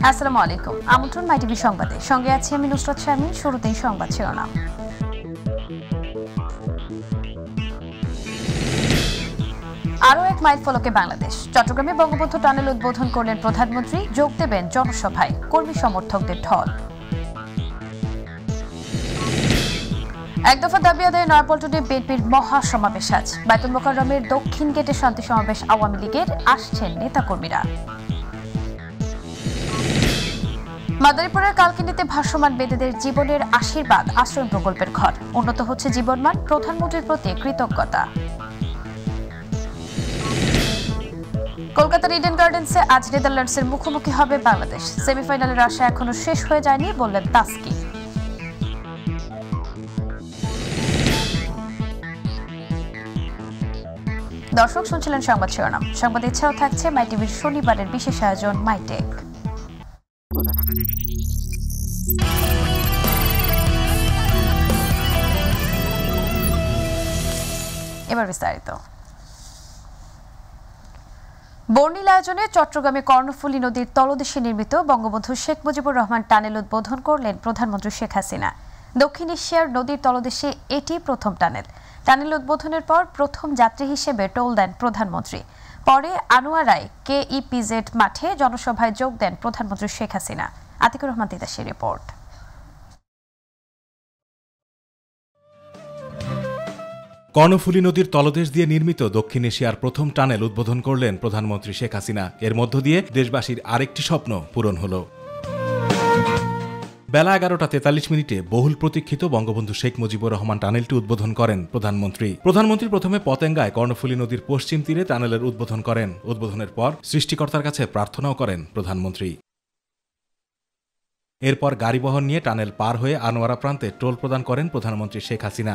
আসসালামু আলাইকুম। আমন্ত্রণ মাইটিভি সংবাদে। সঙ্গে আছি আমি নুসরাত শারমিন। শুরুতেই সংবাদ শিরোনাম। আরও এক মাইল ফলকে বাংলাদেশ। চট্টগ্রামে বঙ্গবন্ধু টানেল উদ্বোধন করলেন প্রধানমন্ত্রী। যোগ দেবেন জনসভায়, কর্মী সমর্থকদের ঢল। এক দফা দাবি আদায়ে নয়াপল্টনে বিএনপির মহাসমাবেশ আজ। বায়তুল মোকাররমের দক্ষিণ গেটে শান্তি সমাবেশ আওয়ামী লীগের, আসছেন নেতাকর্মীরা। মাদারীপুরের কালকিনিতে ভাসমান বেদেদের জীবনের আশীর্বাদ আশ্রয় প্রকল্পের ঘর। উন্নত হচ্ছে জীবনমান, প্রধানমন্ত্রীর প্রতি কৃতজ্ঞতা। কলকাতার ইডেন গার্ডেন্সে আজ নেদারল্যান্ডসের মুখোমুখি হবে বাংলাদেশ। সেমিফাইনালের আশা এখনো শেষ হয়ে যায়নি বললেন তাসকিন। দর্শক শুনছিলেন সংবাদ শিরোনাম। সংবাদ এছাড়াও থাকছে মাইটিভির শনিবারের বিশেষ আয়োজন মাইটেক। এবার বিস্তারিত। বর্ণিল আয়োজনে চট্টগ্রামে কর্ণফুলী নদীর তলদেশে নির্মিত বঙ্গবন্ধু শেখ মুজিবুর রহমান টানেল উদ্বোধন করলেন প্রধানমন্ত্রী শেখ হাসিনা। দক্ষিণ এশিয়ার নদীর তলদেশে এটি প্রথম টানেল। টানেল উদ্বোধনের পর প্রথম যাত্রী হিসেবে টোল দেন প্রধানমন্ত্রী। পরে আনোয়ারায় কেইপিজেড মাঠে জনসভায় যোগ দেন প্রধানমন্ত্রী শেখ হাসিনা। আতিকুর রহমান তিতাসের রিপোর্ট। কর্ণফুলী নদীর তলদেশ দিয়ে নির্মিত দক্ষিণ এশিয়ার প্রথম টানেল উদ্বোধন করলেন প্রধানমন্ত্রী শেখ হাসিনা। এর মধ্য দিয়ে দেশবাসীর আরেকটি স্বপ্ন পূরণ হল। বেলা 11:43 বহুল প্রতীক্ষিত বঙ্গবন্ধু শেখ মুজিবুর রহমান টানেলটি উদ্বোধন করেন প্রধানমন্ত্রী। প্রথমে পতেঙ্গায় কর্ণফুলী নদীর পশ্চিম তীরে টানেলের উদ্বোধন করেন। উদ্বোধনের পর সৃষ্টিকর্তার কাছে প্রার্থনাও করেন প্রধানমন্ত্রী। এরপর গাড়িবহর নিয়ে টানেল পার হয়ে আনোয়ারা প্রান্তে টোল প্রদান করেন প্রধানমন্ত্রী শেখ হাসিনা।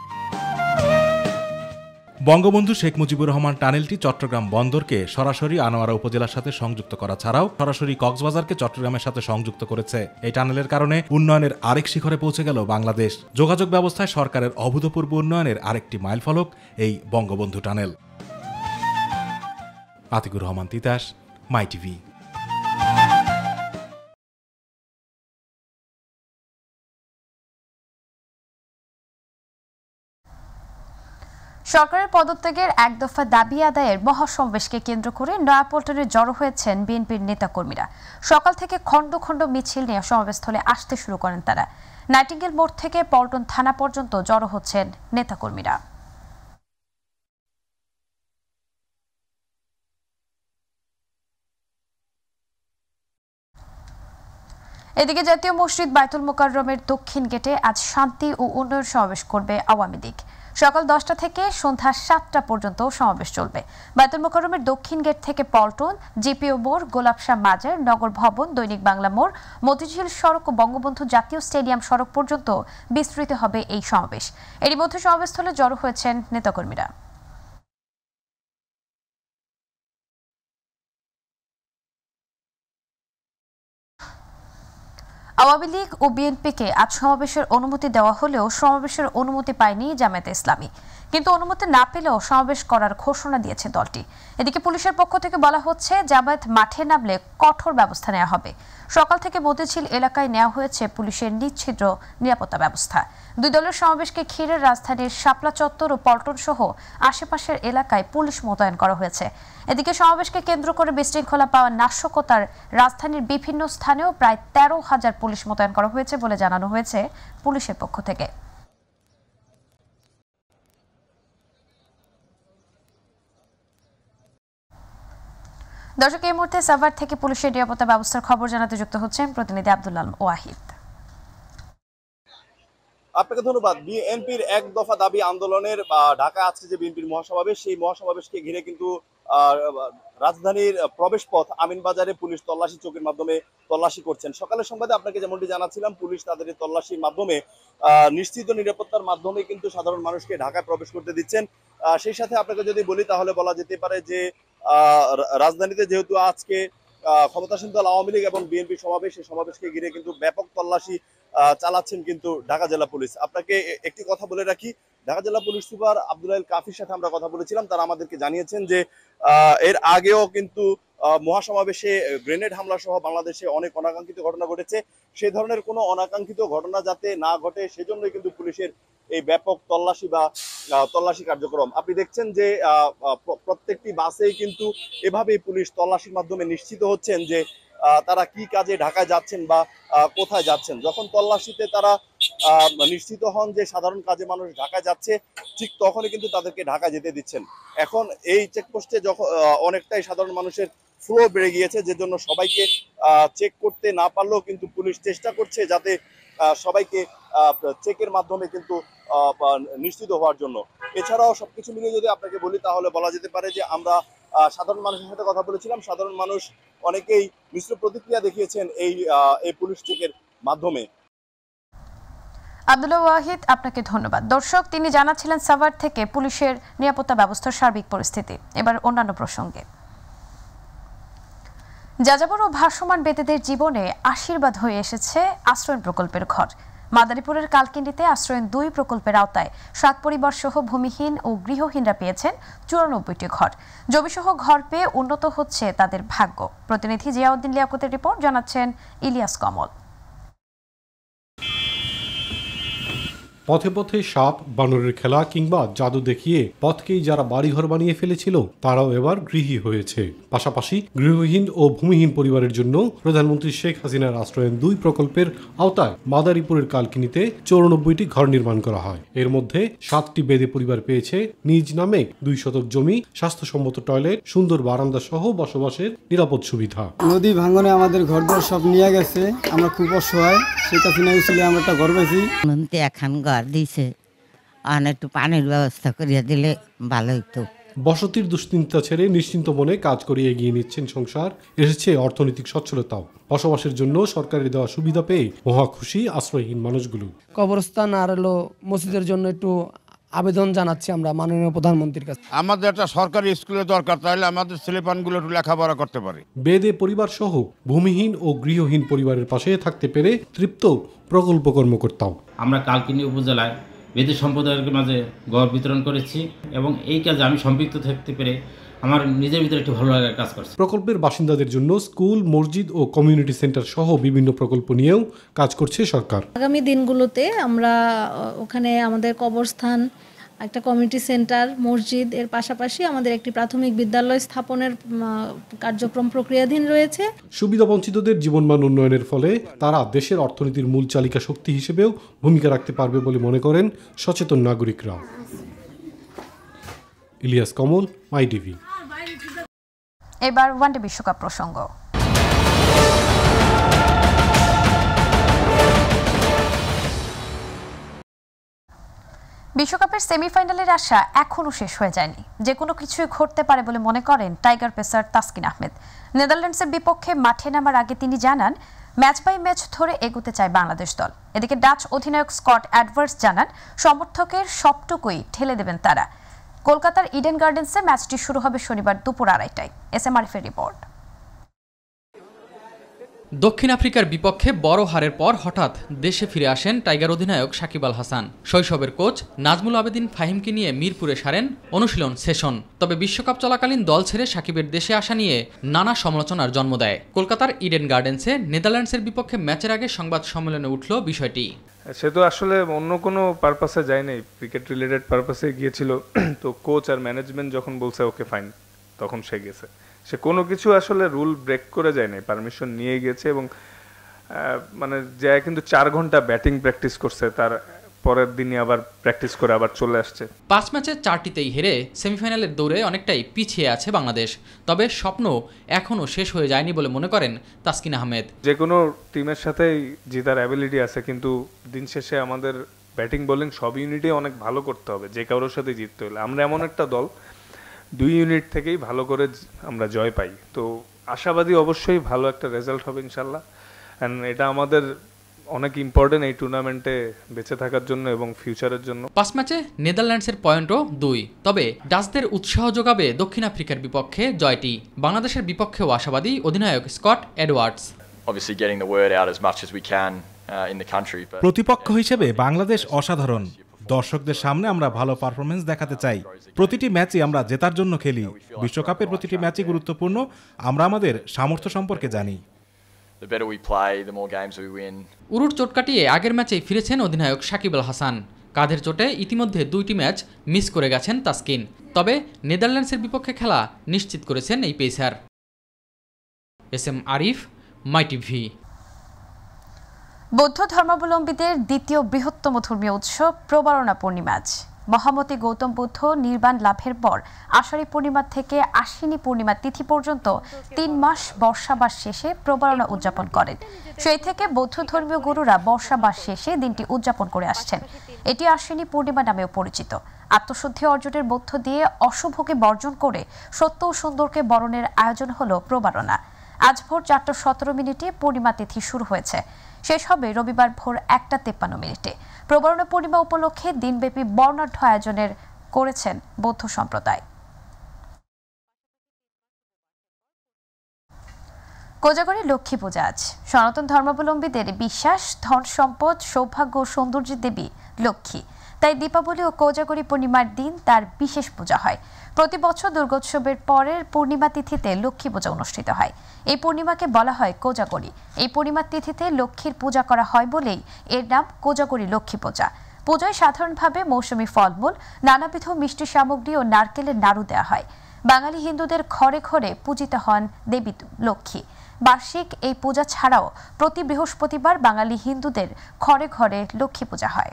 বঙ্গবন্ধু শেখ মুজিবুর রহমান টানেলটি চট্টগ্রাম বন্দরকে সরাসরি আনোয়ারা উপজেলার সাথে সংযুক্ত করা ছাড়াও সরাসরি কক্সবাজারকে চট্টগ্রামের সাথে সংযুক্ত করেছে। এই টানেলের কারণে উন্নয়নের আরেক শিখরে পৌঁছে গেল বাংলাদেশ। যোগাযোগ ব্যবস্থায় সরকারের অভূতপূর্ব উন্নয়নের আরেকটি মাইলফলক এই বঙ্গবন্ধু টানেল। আতিকুর রহমান তিতাস, মাইটিভি। সরকারের পদত্যাগের এক দফা দাবি আদায়ের মহাসমাবেশকে কেন্দ্র করে নয়াপল্টনে জড়ো হয়েছেন বিএনপির নেতাকর্মীরা। সকাল থেকে খণ্ড খণ্ড মিছিল নিয়ে সমাবেশস্থলে আসতে শুরু করেন তারা। নাইটিঙ্গেল মোড় থেকে পল্টন থানা পর্যন্ত জড়ো হচ্ছেন নেতাকর্মীরা। এদিকে জাতীয় মসজিদ বায়তুল মোকাররমের দক্ষিণ গেটে আজ শান্তি ও উন্নয়ন সমাবেশ করবে আওয়ামী লীগ। সকাল 10টা থেকে সন্ধ্যা 7টা পর্যন্ত সমাবেশ চলবে। বায়তুল মোকাররমের দক্ষিণ গেট থেকে পল্টন, জিপিও মোড়, গোলাপশাহ মাজার, নগর ভবন, দৈনিক বাংলা মোড়, মতিঝিল সড়ক ও বঙ্গবন্ধু জাতীয় স্টেডিয়াম সড়ক পর্যন্ত বিস্তৃত হবে এই সমাবেশ। এরই মধ্যে সমাবেশস্থলে জড়ো হয়েছেন নেতাকর্মীরা। আওয়ামী লীগ ও বিএনপিকে আজ সমাবেশের অনুমতি দেওয়া হলেও সমাবেশের অনুমতি পায়নি জামায়াতে ইসলামী। কিন্তু অনুমতি না পেলেও সমাবেশ করার ঘোষণা দিয়েছে দলটি। এদিকে পুলিশের পক্ষ থেকে বলা হচ্ছে, জামায়াত মাঠে নামলে কঠোর ব্যবস্থা নেওয়া হবে। সকাল থেকে মতিঝিল এলাকায় নেওয়া হয়েছে পুলিশের নিচ্ছিদ্র নিরাপত্তা ব্যবস্থা। দুই দলের সমাবেশকে ঘিরে রাজধানীর শাপলা চত্বর ও পল্টন সহ আশেপাশের এলাকায় পুলিশ মোতায়েন করা হয়েছে। এদিকে সমাবেশকে কেন্দ্র করে বিশৃঙ্খলা পাওয়া নাশকতার রাজধানীর বিভিন্ন স্থানেও প্রায় 13,000 পুলিশ মোতায়েন করা হয়েছে বলে জানানো হয়েছে পুলিশের পক্ষ থেকে। দর্শক, এই মুহূর্তে সাভার থেকে পুলিশের নিরাপত্তা ব্যবস্থার খবর জানাতে যুক্ত হচ্ছেন প্রতিনিধি আব্দুল আলম ওয়াহিদ। আপনাকে ধন্যবাদ। বিএনপির এক দফা দাবি আন্দোলনের ঢাকা আজকে যে বিএনপির মহাসমাবেশ, সেই মহাসমাবেশকে ঘিরে কিন্তু রাজধানীর প্রবেশ পথ আমিনবাজারে পুলিশ তল্লাশি চৌকির মাধ্যমে তল্লাশি করছেন। সকালের সংবাদে আপনাকে যেমনটি জানাচ্ছিলাম, পুলিশ তাদের তল্লাশির মাধ্যমে নিশ্চিত নিরাপত্তার মাধ্যমে কিন্তু সাধারণ মানুষকে ঢাকায় প্রবেশ করতে দিচ্ছেন। সেই সাথে আপনাকে যদি বলি তাহলে বলা যেতে পারে যে রাজধানীতে যেহেতু আজকে ক্ষমতাসীন দল আওয়ামী লীগ এবং বিএনপি সমাবেশ, সেই সমাবেশকে ঘিরে কিন্তু ব্যাপক তল্লাশি চালাচ্ছেন কিন্তু ঢাকা জেলা পুলিশ। আপনাকে একটি কথা বলে রাখি, ঢাকা জেলা পুলিশ সুপার আব্দুল কাফির সাথে আমরা কথা বলেছিলাম। তারা আমাদেরকে জানিয়েছেন যে এর আগেও কিন্তু মহাসমাবেশে গ্রেনেড হামলা সহ বাংলাদেশে অনেক অনাকাঙ্ক্ষিত ঘটনা ঘটেছে, সেই ধরনের কোনো অনাকাঙ্ক্ষিত ঘটনা যাতে না ঘটে সেজন্যই কিন্তু পুলিশের এই ব্যাপক তল্লাশি কার্যক্রম। আপনি দেখছেন যে প্রত্যেকটি বাসেই কিন্তু এভাবেই পুলিশ তল্লাশির মাধ্যমে নিশ্চিত হচ্ছেন যে তারা কি কাজে ঢাকায় যাচ্ছেন বা কোথায় যাচ্ছেন। যখন তল্লাশিতে তারা নিশ্চিত হন যে সাধারণ কাজে মানুষ ঢাকায় যাচ্ছে, ঠিক তখনই কিন্তু তাদেরকে ঢাকা যেতে দিচ্ছেন। এখন এই চেকপোস্টে যখন অনেকটাই সাধারণ মানুষের ফ্লো বেড়ে গিয়েছে, যে জন্য সবাইকে চেক করতে না পারলেও কিন্তু পুলিশ চেষ্টা করছে যাতে সবাইকে চেকের মাধ্যমে কিন্তু নিশ্চিত হওয়ার জন্য। এছাড়াও সবকিছু মিলিয়ে যদি আপনাকে বলি তাহলে বলা যেতে পারে যে আমরা সাধারণ মানুষের সাথে কথা বলেছিলাম, সাধারণ মানুষ অনেকেই মিশ্র প্রতিক্রিয়া দেখিয়েছেন এই পুলিশ চেকের মাধ্যমে। আব্দুল্লাহ ওয়াহিদ, আপনাকে ধন্যবাদ। দর্শক, তিনি জানাচ্ছিলেন সাভার থেকে পুলিশের নিরাপত্তা ব্যবস্থার সার্বিক পরিস্থিতি। এবার অন্যান্য প্রসঙ্গে, যাযাবর ও ভাসমান বেদেদের জীবনে আশীর্বাদ হয়ে এসেছে আশ্রয়ণ প্রকল্পের ঘর। মাদারীপুরের কালকিন্ডিতে আশ্রয়ণ 2 প্রকল্পের আওতায় 7 পরিবার সহ ভূমিহীন ও গৃহহীনরা পেয়েছেন 94টি ঘর। জমিসহ ঘর পেয়ে উন্নত হচ্ছে তাদের ভাগ্য। প্রতিনিধি জিয়াউদ্দিন লিয়াকতের রিপোর্ট, জানাচ্ছেন ইলিয়াস কমল। পথে পথে সাপ, বানরের খেলা কিংবা জাদু দেখিয়ে পথকেই যারা বাড়িঘর বানিয়ে ফেলেছিল তারাও এবার গৃহী হয়েছে। পাশাপাশি গৃহহীন ও ভূমিহীন পরিবারের জন্য প্রধানমন্ত্রী শেখ হাসিনার আশ্রয়ণ 2 প্রকল্পের আওতায় মাদারীপুরের কালকিনিতে 94টি ঘর নির্মাণ করা হয়। এর মধ্যে 7টি বেদে পরিবার পেয়েছে নিজ নামে 2 শতক জমি, স্বাস্থ্যসম্মত টয়লেট, সুন্দর বারান্দা সহ বসবাসের নিরাপদ সুবিধা। নদী ভাঙনে আমাদের ঘরদোর সব নিয়ে গেছে, আমরা খুব অসহায়। শেখ হাসিনা ছিল আমরা একটা ঘর পেয়েছি। এখন ঘর দিয়েছে, আর একটু পানির ব্যবস্থা করিয়া দিলে ভালো হতো। বসতির দুশ্চিন্তা ছেড়ে নিশ্চিন্ত মনে কাজ করে এগিয়ে নিচ্ছেন সংসার। এসেছে অর্থনৈতিক সচ্ছলতাও। বসবাসের জন্য সরকারের দেওয়া সুবিধা পেয়ে মহা খুশি আশ্রয়হীন মানুষগুলো। কবরস্থান আর মসজিদের জন্য একটু আবেদন জানাচ্ছি আমরা মাননীয় প্রধানমন্ত্রীর কাছে। আমাদের একটা সরকারি স্কুলের দরকার, তাহলে আমাদের ছেলেপানগুলো একটু লেখাপড়া করতে পারে। বেদে পরিবার সহ ভূমিহীন ও গৃহহীন পরিবারের পাশে থাকতে পেরে তৃপ্ত প্রকল্প কর্মকর্তাও। আমরা কালকিনি উপজেলায় বেদে সম্প্রদায়ের মাঝে ঘর বিতরণ করেছি এবং এই কাজে আমি সম্পৃক্ত থাকতে পেরে আমার নিজের ভিতরে একটু ভালো লাগার কাজ করছে। প্রকল্পের বাসিন্দাদের জন্য স্কুল, মসজিদ ও কমিউনিটি সেন্টার সহ বিভিন্ন প্রকল্প নিয়েও কাজ করছে সরকার। আগামী দিনগুলোতে আমরা ওখানে আমাদের কবরস্থান, একটা কমিউনিটি সেন্টার, মসজিদ এর পাশাপাশি আমাদের একটি প্রাথমিক বিদ্যালয় স্থাপনের কার্যক্রম প্রক্রিয়াধীন রয়েছে। সুবিধাবঞ্চিতদের জীবনমান উন্নয়নের ফলে তারা দেশের অর্থনীতির মূল চালিকা শক্তি হিসেবেও ভূমিকা রাখতে পারবে বলে মনে করেন সচেতন নাগরিকরা। ইলিয়াস কমল, myTv। এবার ওয়ানডে বিশ্বকাপ প্রসঙ্গ। বিশ্বকাপের সেমিফাইনালের আশা এখনও শেষ হয়ে যায়নি। যে কোনো কিছুই ঘটতে পারে বলে মনে করেন টাইগার পেসার তাসকিন আহমেদ। নেদারল্যান্ডসের বিপক্ষে মাঠে নামার আগে তিনি জানান, ম্যাচ বাই ম্যাচ ধরে এগোতে চায় বাংলাদেশ দল। এদিকে ডাচ অধিনায়ক স্কট অ্যাডভার্স জানান, সমর্থকের সবটুকুই ঠেলে দেবেন তারা। কলকাতার ইডেন গার্ডেন্সে ম্যাচটি শুরু হবে শনিবার দুপুর 2:30টায়। এসএম আরিফের রিপোর্ট। দক্ষিণ আফ্রিকার বিপক্ষে বড় হারের পর হঠাৎ দেশে ফিরে আসেন টাইগার অধিনায়ক সাকিব আল হাসান। শৈশবের কোচ নাজমুল আবেদিন ফাহিমকে নিয়ে মিরপুরে সারেন অনুশীলন সেশন। তবে বিশ্বকাপ চলাকালীন দল ছেড়ে সাকিবের দেশে আসা নিয়ে নানা সমালোচনার জন্ম দেয়। কলকাতার ইডেন গার্ডেন্সে নেদারল্যান্ডসের বিপক্ষে ম্যাচের আগে সংবাদ সম্মেলনে উঠল বিষয়টি। সে তো আসলে অন্য কোনো পারপাসে যায়নি, ক্রিকেট রিলেটেড পারপাসে গিয়েছিল। তো কোচ আর ম্যানেজমেন্ট যখন বলছে ওকে ফাইন, তখন সে গেছে। সে কোনো কিছু আসলে রুল ব্রেক করে যায় নাই, পারমিশন নিয়ে গেছে এবং মানে যায় কিন্তু 4 ঘন্টা ব্যাটিং প্র্যাকটিস করছে, তার পরের দিনই আবার প্র্যাকটিস করে আবার চলে আসছে। 5 ম্যাচে 4টিতেই হেরে সেমিফাইনালের দৌড়ে অনেকটাই পিছিয়ে আছে বাংলাদেশ। তবে স্বপ্ন এখনও শেষ হয়ে যায়নি বলে মনে করেন তাসকিন আহমেদ। যে কোনো টিমের সাথেই জেতার অ্যাবিলিটি আছে, কিন্তু দিন শেষে আমাদের ব্যাটিং বোলিং সব ইউনিটে অনেক ভালো করতে হবে যে কারোর সাথে জিততে হলে। আমরা এমন একটা দল 2 ইউনিট থেকেই ভালো করে আমরা জয় পাই। তো আশাবাদী অবশ্যই ভালো একটা রেজাল্ট হবে ইনশাল্লাহ। অ্যান্ড এটা আমাদের অনেক ইম্পর্টেন্ট এই টুর্নামেন্টে বেঁচে থাকার জন্য এবং ফিউচারের জন্য। 5 ম্যাচে নেদারল্যান্ডসের পয়েন্টও 2। তবে ডাচদের উৎসাহ যোগাবে দক্ষিণ আফ্রিকার বিপক্ষে জয়টি। বাংলাদেশের বিপক্ষেও আশাবাদী অধিনায়ক স্কট এডওয়ার্ডস। প্রতিপক্ষ হিসেবে বাংলাদেশ অসাধারণ। দর্শকদের সামনে আমরা ভালো পারফরমেন্স দেখাতে চাই। প্রতিটি ম্যাচই আমরা জেতার জন্য খেলি। বিশ্বকাপের প্রতিটি ম্যাচই গুরুত্বপূর্ণ। আমরা আমাদের সামর্থ্য সম্পর্কে জানি। উরুর চোট কাটিয়ে আগের ম্যাচেই ফিরেছেন অধিনায়ক সাকিব আল হাসান। কাঁধের চোটে ইতিমধ্যে 2টি ম্যাচ মিস করে গেছেন তাসকিন। তবে নেদারল্যান্ডসের বিপক্ষে খেলা নিশ্চিত করেছেন এই পেসার। SM Arif, myTV। বৌদ্ধ ধর্মাবলম্বীদের দ্বিতীয় বৃহত্তম ধর্মীয় উৎসব প্রবারণা পূর্ণিমা। মহামতি গৌতম বুদ্ধ নির্বাণ লাভের পর আষাঢ়ী পূর্ণিমা থেকে আশ্বিনী পূর্ণিমা তিথি পর্যন্ত 3 মাস বর্ষাবাস শেষে প্রবারণা উদযাপন করেন। সেই থেকে বৌদ্ধ ধর্মীয় গুরুরা বর্ষাবাস শেষে দিনটি উদযাপন করে আসছেন। এটি আশ্বিনী পূর্ণিমা নামেও পরিচিত। আত্মশুদ্ধি অর্জনের মধ্য দিয়ে অশুভকে বর্জন করে সত্য ও সুন্দরকে বরণের আয়োজন হলো প্রবারণা। আজ ভোর 4:17 পূর্ণিমা তিথি শুরু হয়েছে, শেষ হবে রবিবার ভোর 1:53। প্রবারণা পূর্ণিমা উপলক্ষে দিনব্যাপী বর্ণাঢ্য আয়োজনের করেছেন বৌদ্ধ সম্প্রদায়। কোজাগরী লক্ষ্মী পূজা আজ। সনাতন ধর্মাবলম্বীদের বিশ্বাস, ধন সম্পদ, সৌভাগ্য ও সৌন্দর্যের দেবী লক্ষ্মী। তাই দীপাবলি ও কোজাগরী পূর্ণিমার দিন তার বিশেষ পূজা হয়। প্রতি বছর দুর্গোৎসবের পরের পূর্ণিমা তিথিতে লক্ষ্মী পূজা অনুষ্ঠিত হয়। এই পূর্ণিমাকে বলা হয় কোজাগরী। এই পূর্ণিমার তিথিতে লক্ষ্মীর পূজা করা হয় বলেই এর নাম কোজাগরী লক্ষ্মী পূজা। পূজায় সাধারণভাবে মৌসুমী ফলমূল, নানাবিধ মিষ্টি সামগ্রী ও নারকেলের নাড়ু দেওয়া হয়। বাঙালি হিন্দুদের ঘরে ঘরে পূজিত হন দেবী লক্ষ্মী। বার্ষিক এই পূজা ছাড়াও প্রতি বৃহস্পতিবার বাঙালি হিন্দুদের ঘরে ঘরে লক্ষ্মী পূজা হয়।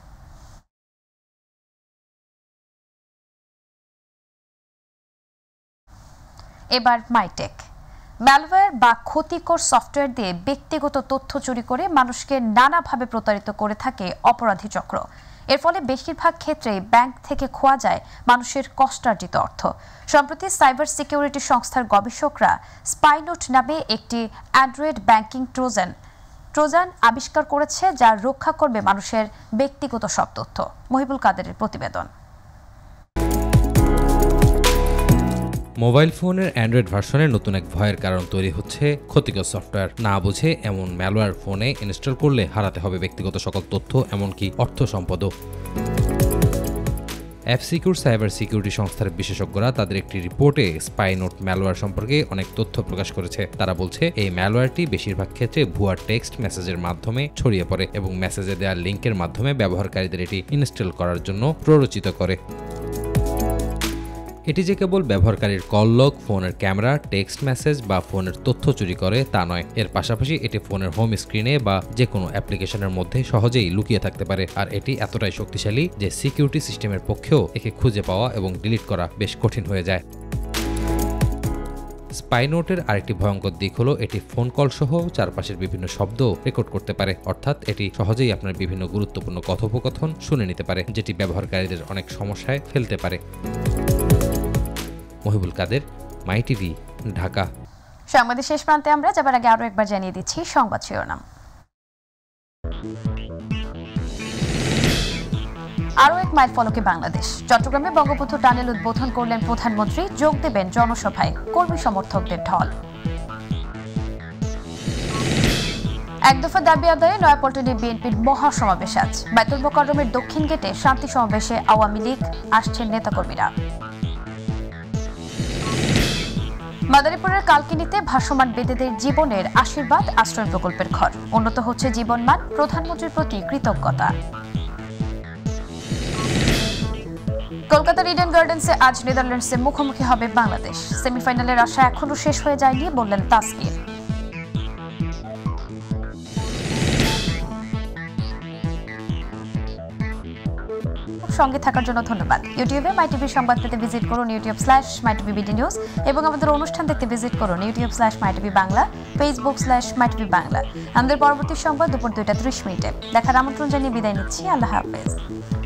এবার মাইটেক। ম্যালওয়্যার বা ক্ষতিকর সফটওয়্যার দিয়ে ব্যক্তিগত তথ্য চুরি করে মানুষকে নানাভাবে প্রতারিত করে থাকে অপরাধী চক্র। এর ফলে বেশিরভাগ ক্ষেত্রেই ব্যাংক থেকে খোয়া যায় মানুষের কষ্টার্জিত অর্থ। সম্প্রতি সাইবার সিকিউরিটি সংস্থার গবেষকরা স্পাইনোট নামে একটি অ্যান্ড্রয়েড ব্যাংকিং ট্রোজান আবিষ্কার করেছে, যা রক্ষা করবে মানুষের ব্যক্তিগত সব তথ্য। মহিবুল কাদেরের প্রতিবেদন। মোবাইল ফোনের অ্যান্ড্রয়েড ভার্সনের নতুন এক ভয়ের কারণ তৈরি হচ্ছে ক্ষতিকর সফটওয়্যার। না বুঝে এমন ম্যালওয়্যার ফোনে ইনস্টল করলে হারাতে হবে ব্যক্তিগত সকল তথ্য, এমনকি অর্থ সম্পদও। অ্যাপসিকিউর সাইবার সিকিউরিটি সংস্থার বিশেষজ্ঞরা তাদের একটি রিপোর্টে স্পাইনোট ম্যালওয়্যার সম্পর্কে অনেক তথ্য প্রকাশ করেছে। তারা বলছে এই ম্যালওয়্যারটি বেশিরভাগ ক্ষেত্রে ভুয়া টেক্সট মেসেজের মাধ্যমে ছড়িয়ে পড়ে এবং মেসেজে দেওয়া লিঙ্কের মাধ্যমে ব্যবহারকারীদের এটি ইনস্টল করার জন্য প্ররোচিত করে। এটি যে কেবল ব্যবহারকারীর কল লগ, ফোনের ক্যামেরা, টেক্সট মেসেজ বা ফোনের তথ্য চুরি করে তা নয়। এর পাশাপাশি এটি ফোনের হোম স্ক্রিনে বা যে কোনো অ্যাপ্লিকেশনের মধ্যে সহজেই লুকিয়ে থাকতে পারে। আর এটি এতটাই শক্তিশালী যে সিকিউরিটি সিস্টেমের পক্ষেও একে খুঁজে পাওয়া এবং ডিলিট করা বেশ কঠিন হয়ে যায়। স্পাইনোটের আরেকটি ভয়ঙ্কর দিক হলো এটি ফোন কল সহ চারপাশের বিভিন্ন শব্দ রেকর্ড করতে পারে। অর্থাৎ এটি সহজেই আপনার বিভিন্ন গুরুত্বপূর্ণ কথোপকথন শুনে নিতে পারে, যেটি ব্যবহারকারীদের অনেক সমস্যায় ফেলতে পারে। মহিবুল কাদের, myTV, ঢাকা। সংবাদের শেষ প্রান্তে আমরা যাবার আগে আরো একবার জানিয়ে দিচ্ছি সংবাদ শিরোনাম। আরো এক মাইল ফলকে বাংলাদেশ। চট্টগ্রামে বঙ্গবন্ধু টানেল উদ্বোধন করলেন প্রধানমন্ত্রী। যোগ দেবেন জনসভায় কর্মী সমর্থকদের ঢল। এক দফা দাবি আদায়ে নয়াপল্টনে বিএনপির মহাসমাবেশ আজ। বাইতুল মোকাররমের দক্ষিণ গেটে শান্তি সমাবেশে আওয়ামী লীগ আসছেন নেতাকর্মীরা। মাদারীপুরের কালকিনিতে ভাসমান বেদেদের জীবনের আশীর্বাদ আশ্রয় প্রকল্পের ঘর। উন্নত হচ্ছে জীবনমান, প্রধানমন্ত্রীর প্রতি কৃতজ্ঞতা। কলকাতার ইডেন গার্ডেন্সে আজ নেদারল্যান্ডসে মুখোমুখি হবে বাংলাদেশ। সেমিফাইনালের আশা এখনো শেষ হয়ে যায়নি বললেন তাসকিন। সঙ্গে থাকার জন্য ধন্যবাদ। ইউটিউবে myTV সংবাদ পেতে ভিজিট করুন youtube/mytvbd নিউজ এবং আমাদের অনুষ্ঠান দেখতে ভিজিট করুন youtube/mytv বাংলা, facebook/mytv বাংলা। আমাদের পরবর্তী সংবাদ দুপুর 2:30 দেখার আমন্ত্রণ জানিয়ে বিদায় নিচ্ছি। আল্লাহ হাফেজ।